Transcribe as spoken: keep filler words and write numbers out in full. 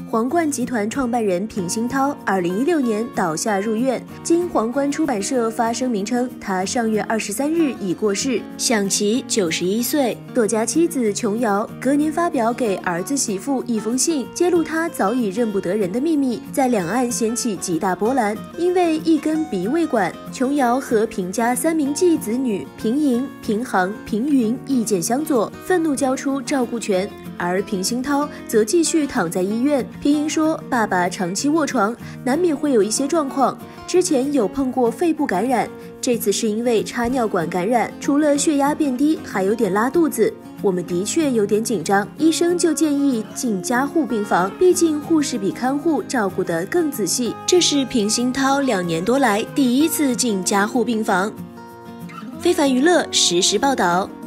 皇冠集团创办人平鑫涛二零一六年倒下入院，经皇冠出版社发声明称，他上月二十三日已过世，享其九十一岁。作家妻子琼瑶隔年发表给儿子媳妇一封信，揭露他早已认不得人的秘密，在两岸掀起极大波澜。因为一根鼻胃管，琼瑶和平家三名继子女平莹、平航、平云意见相左，愤怒交出照顾权。而平鑫涛则继续躺在医院。平莹说，爸爸长期卧床，难免会有一些状况，之前有碰过肺部感染，这次是因为插尿管感染，除了血压变低，还有点拉肚子。我们的确有点紧张，医生就建议进加护病房，毕竟护士比看护照顾得更仔细。这是平鑫涛两年多来第一次进加护病房。非凡娱乐实时报道。